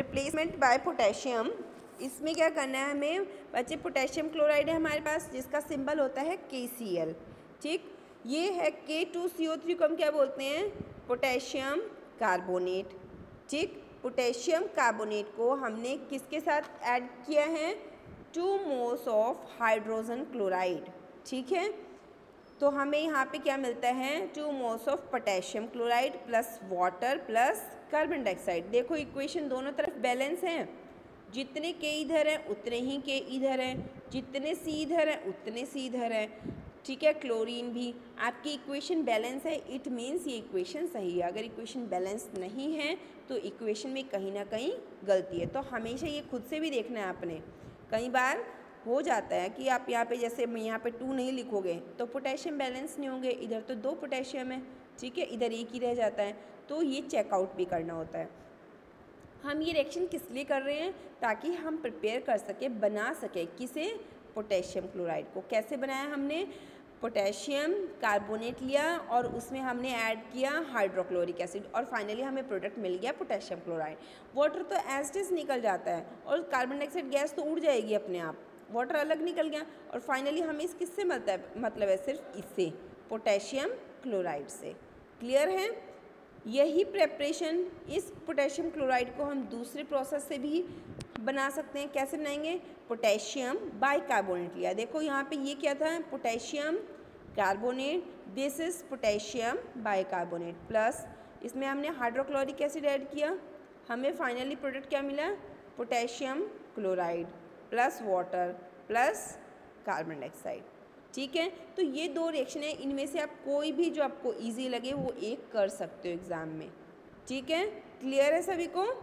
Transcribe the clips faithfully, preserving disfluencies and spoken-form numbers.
Replacement bye potassium, इसमें क्या करना है हमें बच्चे, पोटेशियम क्लोराइड है हमारे पास जिसका सिंबल होता है के सी एल, ठीक। ये है के टू सी ओ थ्री को हम क्या बोलते हैं, पोटेशियम कार्बोनेट, ठीक। पोटेशियम कार्बोनेट को हमने किसके साथ ऐड किया है, two moles of hydrogen chloride, ठीक है। तो हमें यहाँ पे क्या मिलता है, two moles of potassium chloride plus water plus carbon dioxide. देखो इक्वेशन दोनों तरफ बैलेंस है, जितने के इधर हैं उतने ही के इधर हैं, जितने सी इधर हैं उतने सी इधर हैं, ठीक है। क्लोरीन भी आपकी इक्वेशन बैलेंस है, इट मीन्स ये इक्वेशन सही है। अगर इक्वेशन बैलेंस नहीं है तो इक्वेशन में कहीं ना कहीं गलती है। तो हमेशा ये खुद से भी देखना है आपने। कई बार हो जाता है कि आप यहाँ पे जैसे यहाँ पे टू नहीं लिखोगे तो पोटेशियम बैलेंस नहीं होंगे, इधर तो दो पोटेशियम है, ठीक है, इधर एक ही रह जाता है, तो ये चेकआउट भी करना होता है। हम ये रिएक्शन किस लिए कर रहे हैं, ताकि हम प्रिपेयर कर सके, बना सके किसे, पोटेशियम क्लोराइड को। कैसे बनाया हमने, पोटेशियम कार्बोनेट लिया और उसमें हमने ऐड किया हाइड्रोक्लोरिक एसिड और फाइनली हमें प्रोडक्ट मिल गया पोटेशियम क्लोराइड। वाटर तो एज इट इज निकल जाता है और कार्बन डाइऑक्साइड गैस तो उड़ जाएगी अपने आप, वाटर अलग निकल गया और फाइनली हमें इस किससे मिलता है, मतलब है सिर्फ इससे, पोटेशियम क्लोराइड से। क्लियर है। यही प्रेपरेशन, इस पोटेशियम क्लोराइड को हम दूसरे प्रोसेस से भी बना सकते हैं। कैसे बनाएंगे, पोटेशियम बाइकार्बोनेट लिया, देखो यहाँ पे ये क्या था, potassium carbonate, this is potassium bicarbonate plus इसमें हमने हाइड्रोक्लोरिक एसिड ऐड किया, हमें फाइनली प्रोडक्ट क्या मिला, potassium chloride plus water plus carbon dioxide, ठीक है। तो ये दो रिएक्शन है, इनमें से आप कोई भी जो आपको इजी लगे वो एक कर सकते हो एग्जाम में, ठीक है। क्लियर है सभी को।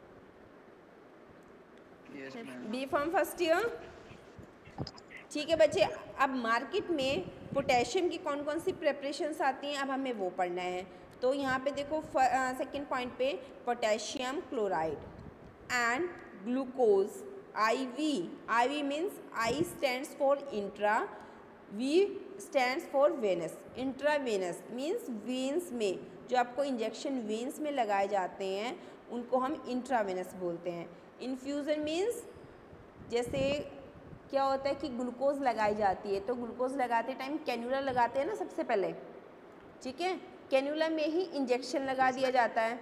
बी फॉर्म फर्स्ट ईयर, ठीक है बच्चे। अब मार्केट में पोटेशियम की कौन कौन सी प्रेपरेशंस आती हैं, अब हमें वो पढ़ना है। तो यहाँ पे देखो सेकंड पॉइंट पे, potassium chloride and glucose, I V, I V means I stands for intra, V stands for venous. Intravenous means veins में, जो आपको इंजेक्शन वेन्स में लगाए जाते हैं उनको हम इंट्रावेनस बोलते हैं। इन्फ्यूज़न मीन्स जैसे क्या होता है कि ग्लूकोज लगाई जाती है, तो ग्लूकोज लगाते टाइम कैन्यूला लगाते हैं ना सबसे पहले, ठीक है, कैन्यूला में ही इंजेक्शन लगा दिया जाता है,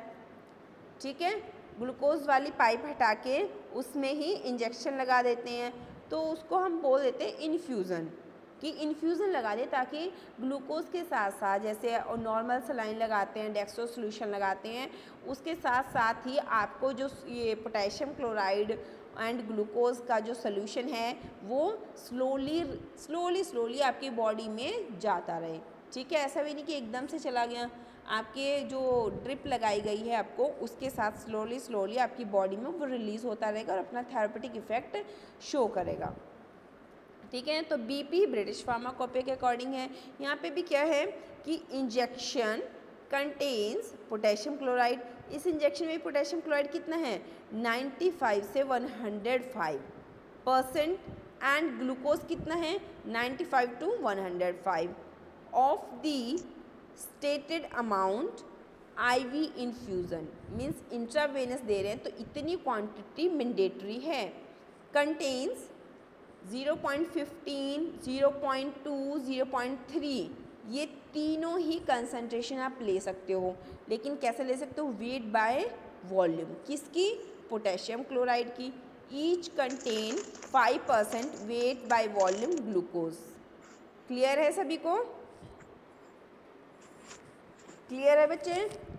ठीक है। ग्लूकोज वाली पाइप हटा के उसमें ही इंजेक्शन लगा देते हैं, तो उसको हम बोल देते हैं इन्फ्यूज़न, कि इन्फ्यूज़न लगा दे ताकि ग्लूकोज के साथ साथ जैसे नॉर्मल सलाइन लगाते हैं, डेक्सट्रो सोल्यूशन लगाते हैं, उसके साथ साथ ही आपको जो ये पोटेशियम क्लोराइड एंड ग्लूकोज का जो सोल्यूशन है वो स्लोली स्लोली स्लोली आपकी बॉडी में जाता रहे, ठीक है। ऐसा भी नहीं कि एकदम से चला गया, आपके जो ड्रिप लगाई गई है आपको उसके साथ स्लोली स्लोली आपकी बॉडी में वो रिलीज़ होता रहेगा और अपना थेरेपेटिक इफेक्ट शो करेगा, ठीक है। तो बीपी ब्रिटिश फार्माकोपिया के अकॉर्डिंग है। यहाँ पे भी क्या है कि इंजेक्शन कंटेन्स पोटेशियम क्लोराइड, इस इंजेक्शन में पोटेशियम क्लोराइड कितना है, पचानवे से एक सौ पाँच परसेंट एंड ग्लूकोज कितना है, पचानवे टू एक सौ पाँच of the stated amount IV infusion means intravenous दे रहे हैं तो इतनी क्वांटिटी मैंडेटरी है। Contains zero point fifteen, zero point two, zero point three, ये तीनों ही कंसंट्रेशन आप ले सकते हो, लेकिन कैसे ले सकते हो, वेट बाय वॉल्यूम, किसकी, पोटेशियम क्लोराइड की। Each contain five percent weight by volume glucose. Clear है सभी को, क्लियर है बच्चे।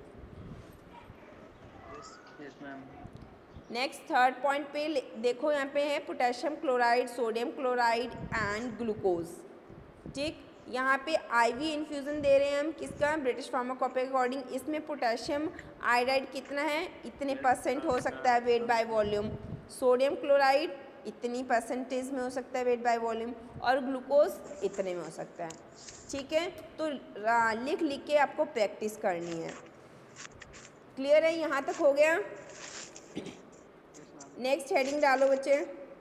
Yes ma'am. Next third point पे देखो, यहाँ पे है potassium chloride, sodium chloride and glucose, ठीक। यहाँ पे आईवी इन्फ्यूज़न दे रहे हैं हम किसका, ब्रिटिश फार्माकोपिया के अकॉर्डिंग। इसमें पोटेशियम आयोडाइड कितना है, इतने परसेंट हो सकता है weight by volume, sodium chloride इतनी परसेंटेज में हो सकता है वेट बाय वॉल्यूम, और ग्लूकोज इतने में हो सकता है, ठीक है। तो लिख लिख के आपको प्रैक्टिस करनी है। क्लियर है, यहाँ तक हो गया। नेक्स्ट हेडिंग डालो बच्चे।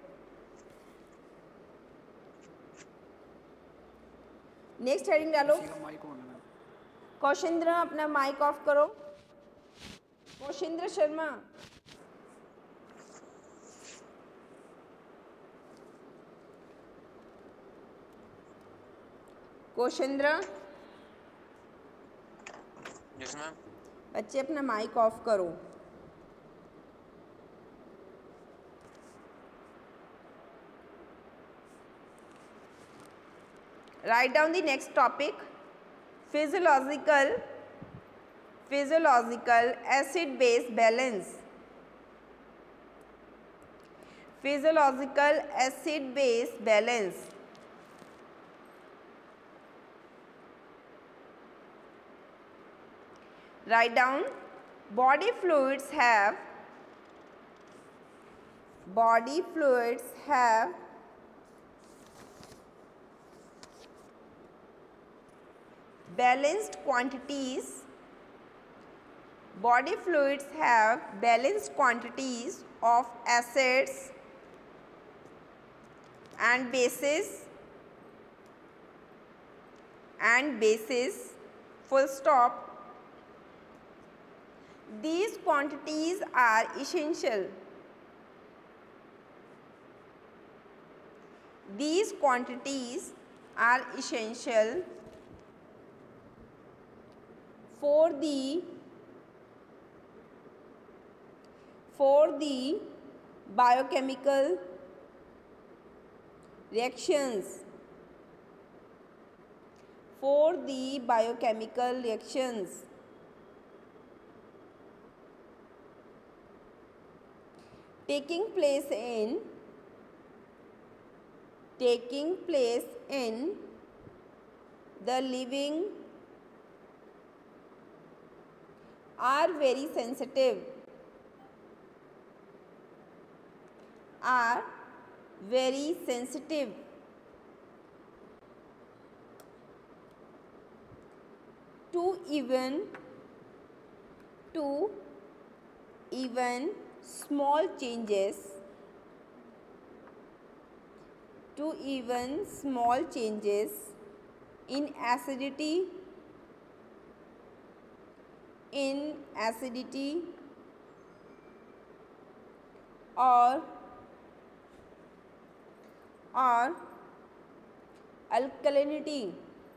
नेक्स्ट हेडिंग डालो। कौशिंद्र अपना माइक ऑफ करो, कौशिंद्र शर्मा। Koshendra, yes ma'am. बच्चे अपना माइक ऑफ करो। Write down the next topic. Physiological physiological acid base balance. Physiological acid base balance. Write down, body fluids have body fluids have balanced quantities. Body fluids have balanced quantities of acids and bases and bases, full stop. These quantities are essential. These quantities are essential for the for the biochemical reactions for the biochemical reactions taking place in taking place in the living are very sensitive are very sensitive to even to even small changes to even small changes in acidity in acidity or or alkalinity.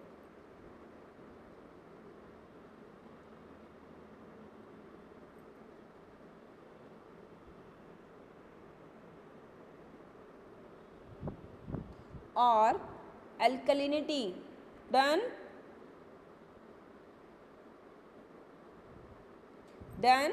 Or alkalinity. Done? Done?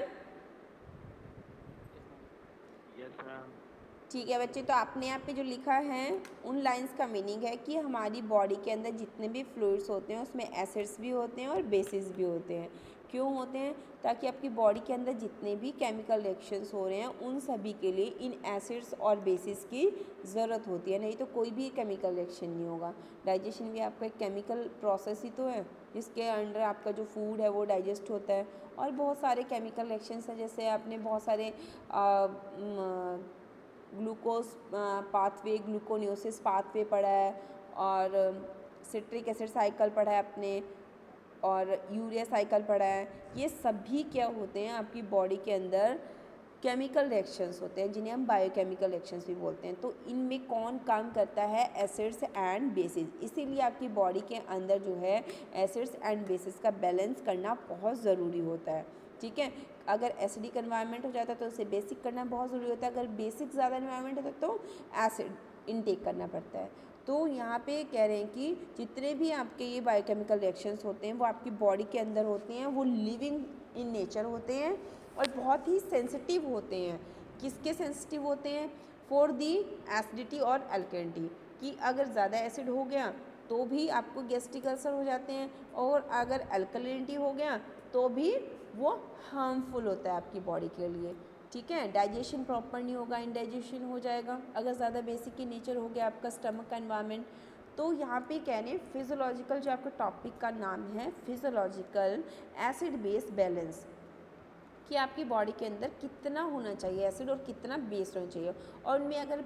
Yes ma'am. ठीक है बच्चे, तो आपने यहाँ पे जो लिखा है उन लाइंस का मीनिंग है कि हमारी बॉडी के अंदर जितने भी फ्लूइड्स होते हैं उसमें एसिड्स भी होते हैं और बेसिस भी होते हैं। क्यों होते हैं? ताकि आपकी बॉडी के अंदर जितने भी केमिकल रिएक्शंस हो रहे हैं उन सभी के लिए इन एसिड्स और बेसिस की ज़रूरत होती है, नहीं तो कोई भी केमिकल रिएक्शन नहीं होगा। डाइजेशन भी आपका एक केमिकल प्रोसेस ही तो है जिसके अंडर आपका जो फूड है वो डाइजेस्ट होता है। और बहुत सारे केमिकल रिएक्शंस हैं, जैसे आपने बहुत सारे आ, म, ग्लूकोज पाथवे, ग्लूकोनियोसिस पाथवे पढ़ा है और सिट्रिक एसिड साइकिल पढ़ा है आपने और यूरिया साइकिल पढ़ा है। ये सभी क्या होते हैं आपकी बॉडी के अंदर केमिकल रिएक्शंस होते हैं जिन्हें हम बायोकेमिकल रिएक्शंस भी बोलते हैं। तो इनमें कौन काम करता है? Acids and bases. इसीलिए आपकी बॉडी के अंदर जो है एसिड्स एंड बेसिस का बैलेंस करना बहुत ज़रूरी होता है। ठीक है, अगर एसिडिक एनवायरनमेंट हो जाता है तो उसे बेसिक करना बहुत ज़रूरी होता है, अगर बेसिक ज़्यादा एनवायरनमेंट होता है तो एसिड इनटेक करना पड़ता है। तो यहाँ पे कह रहे हैं कि जितने भी आपके ये बायोकेमिकल रिएक्शंस होते हैं वो आपकी बॉडी के अंदर होते हैं, वो लिविंग इन नेचर होते हैं और बहुत ही सेंसिटिव होते हैं। किसके सेंसिटिव होते हैं? फॉर दी एसिडिटी और अल्कलिनिटी, कि अगर ज़्यादा एसिड हो गया तो भी आपको गैस्ट्रिक अल्सर हो जाते हैं और अगर अल्कलिनिटी हो गया तो भी वो हार्मफुल होता है आपकी बॉडी के लिए। ठीक है, डाइजेशन प्रॉपर नहीं होगा, इनडाइजेशन हो जाएगा अगर ज़्यादा बेसिक की नेचर हो गया आपका स्टमक का एनवायरनमेंट। तो यहाँ पे कह रहे हैं फिजियोलॉजिकल, जो आपका टॉपिक का नाम है फिजियोलॉजिकल एसिड बेस बैलेंस, कि आपकी बॉडी के अंदर कितना होना चाहिए एसिड और कितना बेस होना चाहिए और उनमें अगर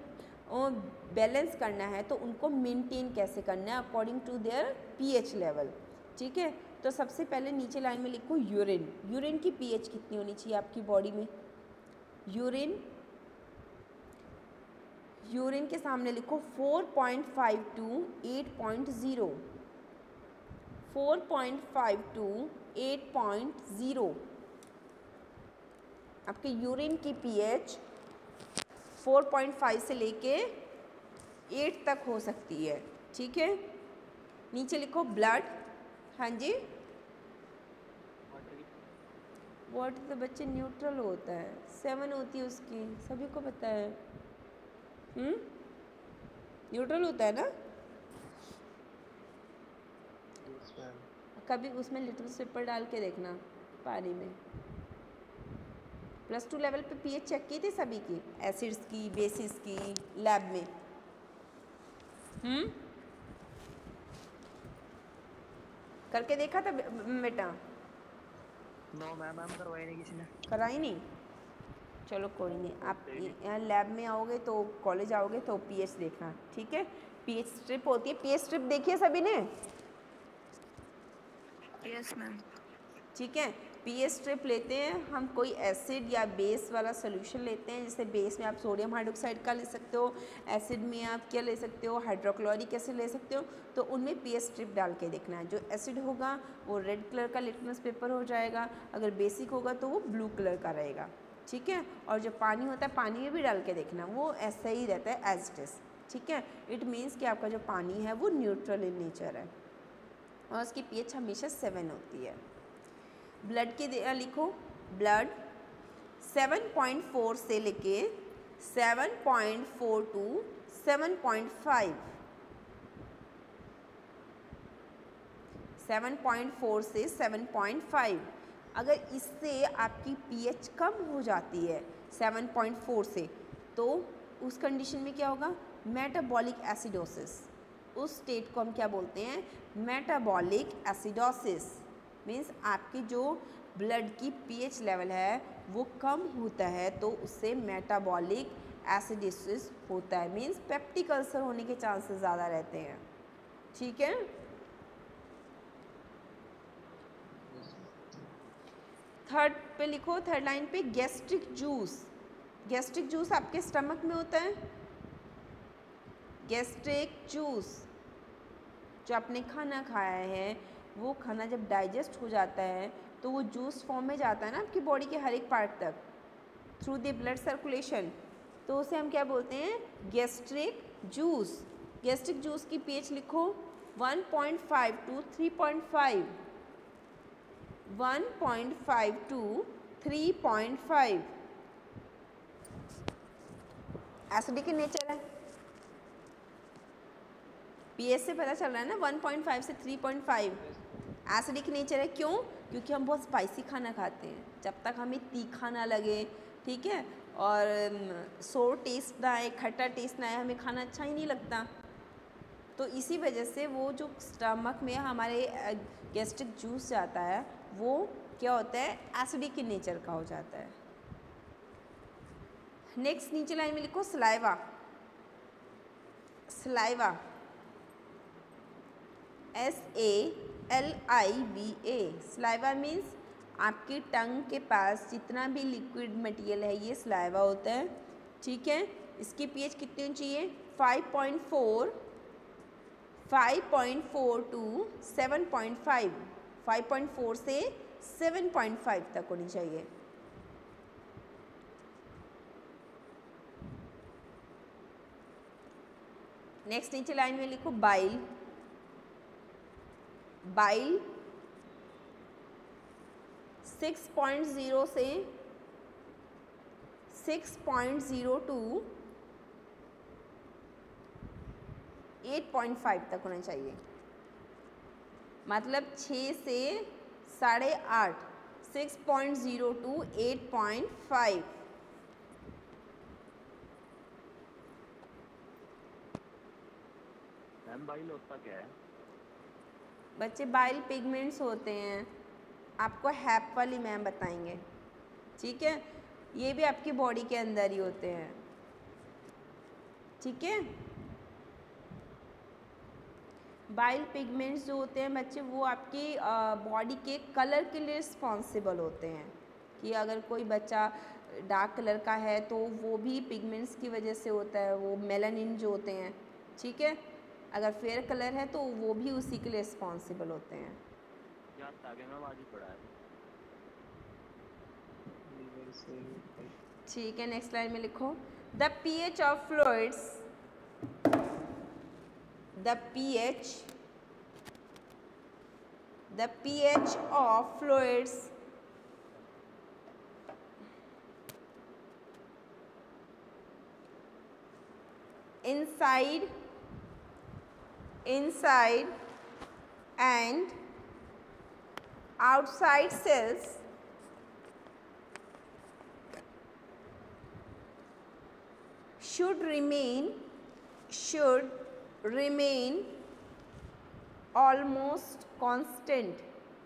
बैलेंस करना है तो उनको मेंटेन कैसे करना है according to their pH level. ठीक है, तो सबसे पहले नीचे लाइन में लिखो यूरिन। यूरिन की पीएच कितनी होनी चाहिए आपकी बॉडी में? यूरिन यूरिन के सामने लिखो four point five to eight point zero. Four point five to eight point zero. आपके यूरिन की पीएच फोर पॉइंट फाइव से लेके एट तक हो सकती है, ठीक है। नीचे लिखो ब्लड। हाँ जी, वाटर तो बच्चे न्यूट्रल होता है, सेवन होती है उसकी, सभी को पता है। हम्म न्यूट्रल होता है ना। कभी उसमें लिटिल पेपर डाल के देखना पानी में। प्लस टू लेवल पे पीएच चेक की थी सभी की, एसिड्स की, बेसिस की, लैब में। हम्म करके देखा था बेटा? नो मैम, मैम करवाई नहीं किसी ने। कराई नहीं? चलो कोई नहीं, आप यहाँ लैब में आओगे तो, कॉलेज आओगे तो पीएच देखना, ठीक है। पीएच स्ट्रिप होती है, पीएच स्ट्रिप देखिए सभी ने? Yes ma'am. ठीक है, पीएच स्ट्रिप लेते हैं हम, कोई एसिड या बेस वाला सोल्यूशन लेते हैं। जैसे बेस में आप सोडियम हाइड्रोक्साइड का ले सकते हो, एसिड में आप क्या ले सकते हो, हाइड्रोक्लोरिक एसिड ले सकते हो। तो उनमें पीएच स्ट्रिप डाल के देखना है। जो एसिड होगा वो रेड कलर का लिटमस पेपर हो जाएगा, अगर बेसिक होगा तो वो ब्लू कलर का रहेगा, ठीक है। और जो पानी होता है, पानी में भी डाल के देखना, वो ऐसा ही रहता है एज इट इज़, ठीक है। इट मीन्स कि आपका जो पानी है वो न्यूट्रल इन नेचर है और उसकी पीएच हमेशा सेवन होती है। ब्लड के लिखो, ब्लड सेवन पॉइंट फोर से लेके seven point four to seven point five, seven point four से सेवन पॉइंट फाइव। अगर इससे आपकी पीएच कम हो जाती है सेवन पॉइंट फोर से, तो उस कंडीशन में क्या होगा, मेटाबॉलिक एसिडोसिस। उस स्टेट को हम क्या बोलते हैं, मेटाबॉलिक एसिडोसिस। मीन्स आपकी जो ब्लड की पीएच लेवल है वो कम होता है, तो उससे मेटाबॉलिक एसिडोसिस होता है। मीन्स पेप्टिक अल्सर होने के चांसेस ज़्यादा रहते हैं, ठीक है। थर्ड पे लिखो, थर्ड लाइन पे गैस्ट्रिक जूस। गैस्ट्रिक जूस आपके स्टमक में होता है। गैस्ट्रिक जूस, जो आपने खाना खाया है वो खाना जब डाइजेस्ट हो जाता है तो वो जूस फॉर्म में जाता है ना आपकी बॉडी के हर एक पार्ट तक थ्रू द ब्लड सर्कुलेशन, तो उसे हम क्या बोलते हैं, गैस्ट्रिक जूस। गैस्ट्रिक जूस की पीएच लिखो one point five to three point five, one point five to three point five. Acidic in nature है, पीएच से पता चल रहा है ना, वन पॉइंट फाइव से three point five acidic nature है। क्यों? क्योंकि हम बहुत स्पाइसी खाना खाते हैं, जब तक हमें तीखा ना लगे, ठीक है, और सोर टेस्ट ना आए, खट्टा टेस्ट ना आए, हमें खाना अच्छा ही नहीं लगता। तो इसी वजह से वो जो स्टमक में हमारे गैस्ट्रिक जूस जाता है वो क्या होता है, एसिडिक इन नेचर का हो जाता है। नेक्स्ट नीचे लाइन में लिखो saliva. Saliva, S A L I V A. Saliva means आपकी टंग के पास जितना भी लिक्विड मटेरियल है ये सलाइवा होता है, ठीक है। इसकी पीएच कितनी होनी चाहिए, five point four, five point four to seven point five, five point four से सेवन पॉइंट फाइव तक होनी चाहिए। नेक्स्ट नीचे लाइन में लिखो bile. Bile six point zero से six point zero to eight point five तक होना चाहिए, मतलब छः से साढ़े आठ, six point zero to eight point five. Ma'am bile होता क्या है? बच्चे बाइल पिगमेंट्स होते हैं, आपको हैप वाली मैम बताएंगे, ठीक है। ये भी आपकी बॉडी के अंदर ही होते हैं, ठीक है। बाइल पिगमेंट्स जो होते हैं बच्चे, वो आपकी बॉडी के कलर के लिए रिस्पॉन्सिबल होते हैं। कि अगर कोई बच्चा डार्क कलर का है तो वो भी पिगमेंट्स की वजह से होता है, वो मेलानिन जो होते हैं, ठीक है। अगर फेयर कलर है तो वो भी उसी के लिए रिस्पॉन्सिबल होते हैं। चार आगे में आज ही पड़ा है। ठीक है, नेक्स्ट लाइन में लिखो the pH of fluids, the pH the pH of fluids inside inside and outside cells should remain should remain almost constant.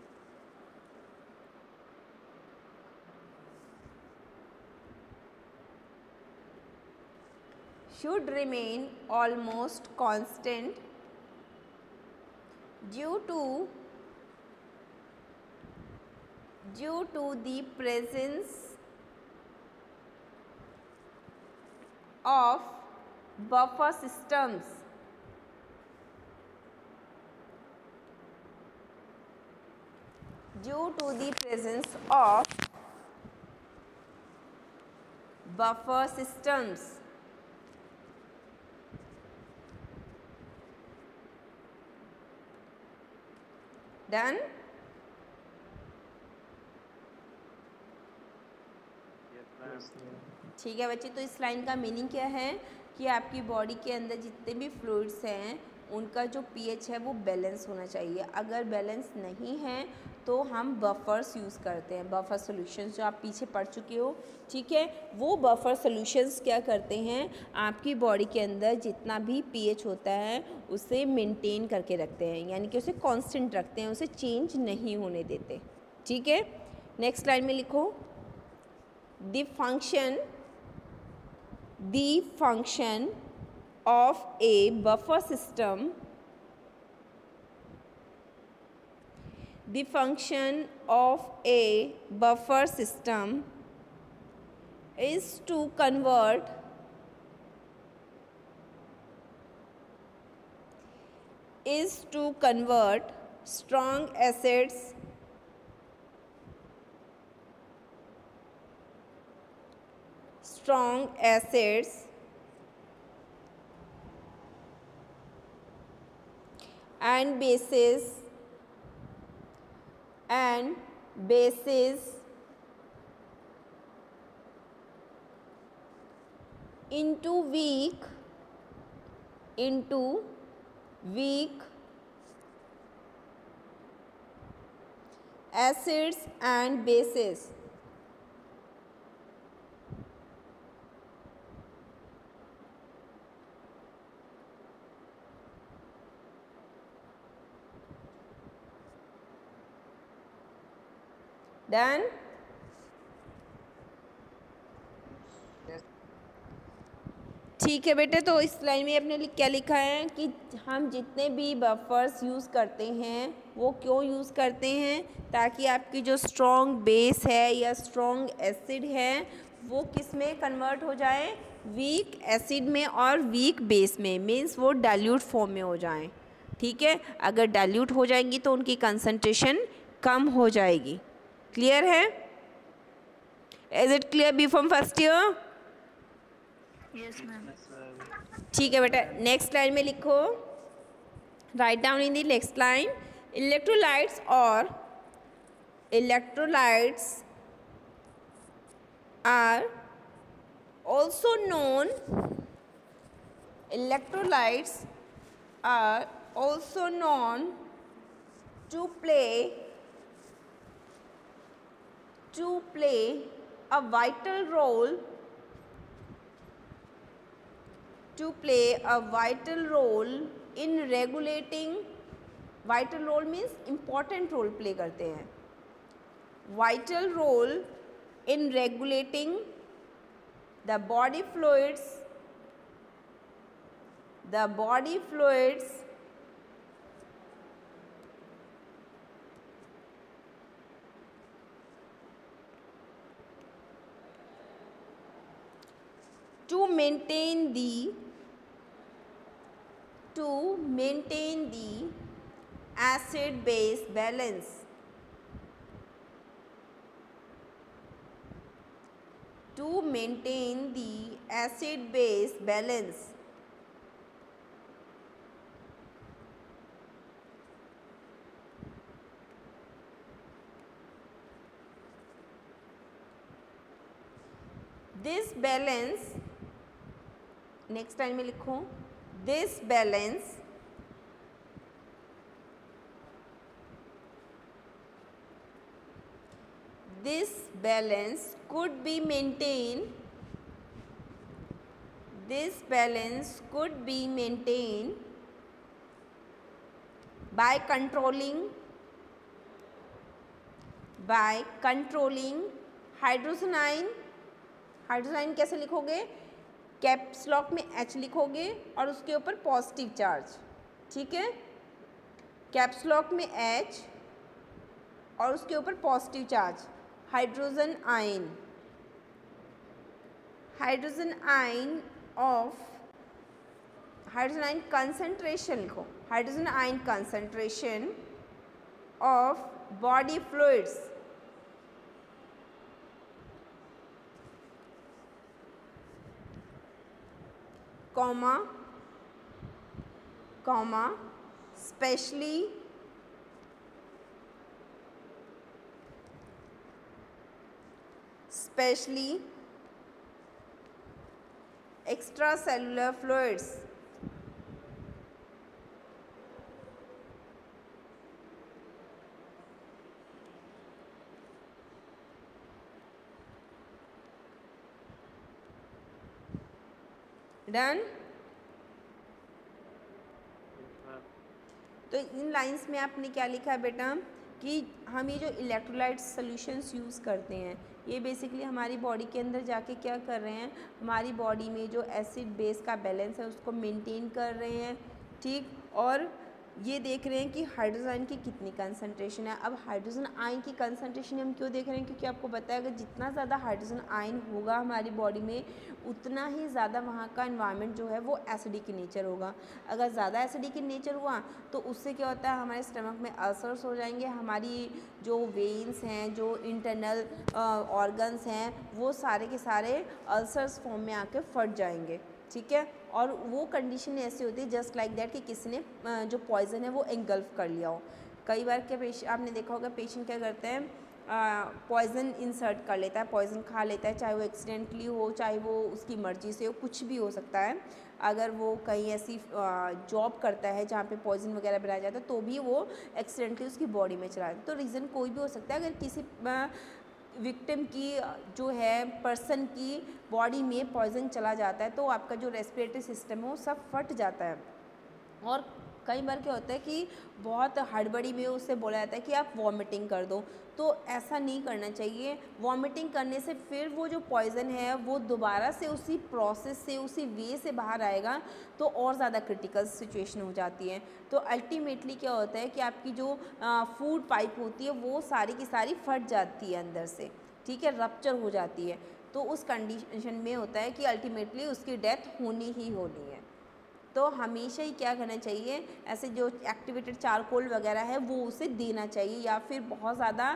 Should remain almost constant due to due to the presence of buffer systems. Due to the presence of buffer systems. Done? ठीक है बच्चे, तो इस line का meaning क्या है कि आपकी बॉडी के अंदर जितने भी फ्लूइड्स हैं उनका जो पीएच है वो बैलेंस होना चाहिए। अगर बैलेंस नहीं है तो हम बफर्स यूज़ करते हैं, बफर सॉल्यूशंस जो आप पीछे पढ़ चुके हो, ठीक है। वो बफर सॉल्यूशंस क्या करते हैं, आपकी बॉडी के अंदर जितना भी पीएच होता है उसे मेंटेन करके रखते हैं, यानी कि उसे कांस्टेंट रखते हैं, उसे चेंज नहीं होने देते, ठीक है। नेक्स्ट लाइन में लिखो the function the function of a buffer system the function of a buffer system is to convert is to convert strong acids strong acids and bases and bases into weak into weak acids and bases. Done? ठीक है बेटे, तो इस line में अपने क्या लिखा है कि हम जितने भी बफर्स यूज़ करते हैं वो क्यों यूज़ करते हैं, ताकि आपकी जो स्ट्रॉन्ग बेस है या स्ट्रॉन्ग एसिड है वो किस में कन्वर्ट हो जाए, वीक एसिड में और वीक बेस में, मीन्स वो डाइल्यूट फॉर्म में हो जाएं, ठीक है। अगर डाइल्यूट हो जाएंगी तो उनकी कंसंट्रेशन कम हो जाएगी। क्लियर है? Is it clear B from first year? Yes ma'am. ठीक है बेटा, नेक्स्ट लाइन में लिखो, write down in the next line electrolytes और electrolytes are also known electrolytes are also known to play to play a vital role to play a vital role in regulating, vital role means important role play करते हैं, vital role in regulating the body fluids the body fluids to maintain the to maintain the acid base balance to maintain the acid base balance. This balance, next line में लिखो, this balance this balance could be maintained this balance could be maintained by controlling by controlling hydrogen ion. Hydrogen ion कैसे लिखोगे? Caps lock में H लिखोगे और उसके ऊपर positive charge. ठीक है, कैप्स लॉक में H और उसके ऊपर positive charge. Hydrogen ion, hydrogen ion of hydrogen ion concentration लिखो. Hydrogen ion concentration of body fluids comma comma specially especially extracellular fluids. Done? तो इन लाइंस में आपने क्या लिखा है बेटा कि हम ये जो इलेक्ट्रोलाइट सॉल्यूशंस यूज़ करते हैं ये बेसिकली हमारी बॉडी के अंदर जाके क्या कर रहे हैं, हमारी बॉडी में जो एसिड बेस का बैलेंस है उसको मेंटेन कर रहे हैं. ठीक, और ये देख रहे हैं कि हाइड्रोजन आयन की कितनी कंसंट्रेशन है. अब हाइड्रोजन आयन की कंसंट्रेशन हम क्यों देख रहे हैं? क्योंकि आपको बताया अगर जितना ज़्यादा हाइड्रोजन आयन होगा हमारी बॉडी में उतना ही ज़्यादा वहाँ का एनवायरनमेंट जो है वो एसिडिक नेचर होगा. अगर ज़्यादा एसिडिक नेचर हुआ तो उससे क्या होता है, हमारे स्टमक में अल्सर्स हो जाएंगे. हमारी जो वेन्स हैं, जो इंटरनल ऑर्गन्स हैं, वो सारे के सारे अल्सर्स फॉर्म में आके फट जाएंगे. ठीक है, और वो कंडीशन ऐसी होती है जस्ट लाइक दैट कि किसी ने जो पॉइजन है वो एंगल्फ कर लिया हो. कई बार क्या पेशेंट आपने देखा होगा, पेशेंट क्या करते हैं, पॉइजन इंसर्ट कर लेता है, पॉइजन खा लेता है, चाहे वो एक्सीडेंटली हो, चाहे वो उसकी मर्जी से हो, कुछ भी हो सकता है. अगर वो कहीं ऐसी जॉब करता है जहाँ पे पॉइजन वगैरह बनाया जाता है तो भी वो एक्सीडेंटली उसकी बॉडी में चला जाता है. तो रीज़न कोई भी हो सकता है. अगर किसी विक्टिम की जो है पर्सन की बॉडी में पॉइजन चला जाता है तो आपका जो रेस्पिरेटरी सिस्टम है वो सब फट जाता है. और कई बार क्या होता है कि बहुत हड़बड़ी में उससे बोला जाता है कि आप वॉमिटिंग कर दो. तो ऐसा नहीं करना चाहिए. वॉमिटिंग करने से फिर वो जो पॉइज़न है वो दोबारा से उसी प्रोसेस से, उसी वे से बाहर आएगा तो और ज़्यादा क्रिटिकल सिचुएशन हो जाती है. तो अल्टीमेटली क्या होता है कि आपकी जो फूड पाइप होती है वो सारी की सारी फट जाती है अंदर से. ठीक है, रप्चर हो जाती है. तो उस कंडीशन में होता है कि अल्टीमेटली उसकी डेथ होनी ही होनी है. तो हमेशा ही क्या करना चाहिए, ऐसे जो एक्टिवेटेड चारकोल वगैरह है वो उसे देना चाहिए, या फिर बहुत ज़्यादा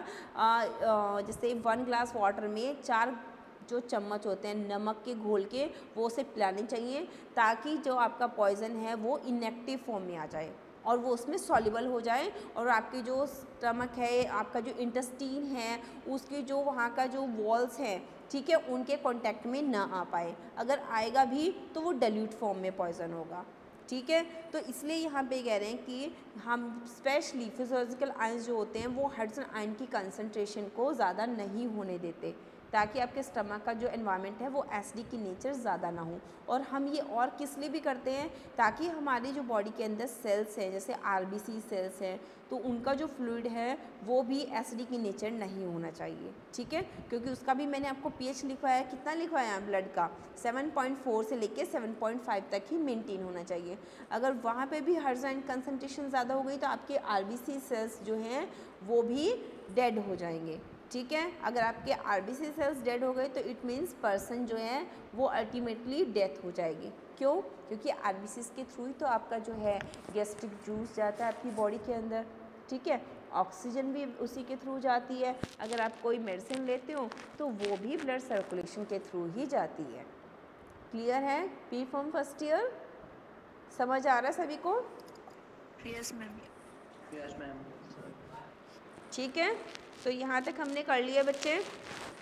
जैसे वन ग्लास वाटर में चार जो चम्मच होते हैं नमक के घोल के वो उसे पिलाने चाहिए ताकि जो आपका पॉइज़न है वो इनएक्टिव फॉर्म में आ जाए और वो उसमें सॉल्युबल हो जाए और आपकी जो स्टमक है, आपका जो इंटेस्टीन है, उसकी जो वहाँ का जो वॉल्स हैं, ठीक है, उनके कांटेक्ट में ना आ पाए. अगर आएगा भी तो वो डाइल्यूट फॉर्म में पॉइजन होगा. ठीक है, तो इसलिए यहाँ पे कह रहे हैं कि हम स्पेशली फिजियोलॉजिकल आयंस जो होते हैं वो हाइड्रोजन आयन की कंसंट्रेशन को ज़्यादा नहीं होने देते ताकि आपके स्टमक का जो एनवायरनमेंट है वो एसिडिक की नेचर ज़्यादा ना हो. और हम ये और किस लिए भी करते हैं, ताकि हमारी जो बॉडी के अंदर सेल्स हैं जैसे आरबीसी सेल्स हैं तो उनका जो फ्लूइड है वो भी एसिडिक की नेचर नहीं होना चाहिए. ठीक है, क्योंकि उसका भी मैंने आपको पीएच लिखवाया है. कितना लिखवाया है ब्लड का? सेवन पॉइंट फोर से लेके सेवन पॉइंट फाइव तक ही मेंटेन होना चाहिए. अगर वहाँ पे भी हाइड्रोजन कंसंट्रेशन ज़्यादा हो गई तो आपके आरबीसी सेल्स जो हैं वो भी डेड हो जाएंगे. ठीक है, अगर आपके आरबीसी सेल्स डेड हो गए तो इट मीन्स पर्सन जो है वो अल्टीमेटली डेथ हो जाएगी. क्यों? क्योंकि आरबीसी के थ्रू ही तो आपका जो है गैस्ट्रिक जूस जाता है आपकी बॉडी के अंदर. ठीक है। ऑक्सीजन भी उसी के थ्रू जाती है। अगर आप कोई मेडिसिन लेते हो तो वो भी ब्लड सर्कुलेशन के थ्रू ही जाती है। क्लियर है? बी फॉर्म फर्स्ट ईयर समझ आ रहा है सभी को? Yes ma'am. Yes ma'am. ठीक है, तो यहाँ तक हमने कर लिया बच्चे।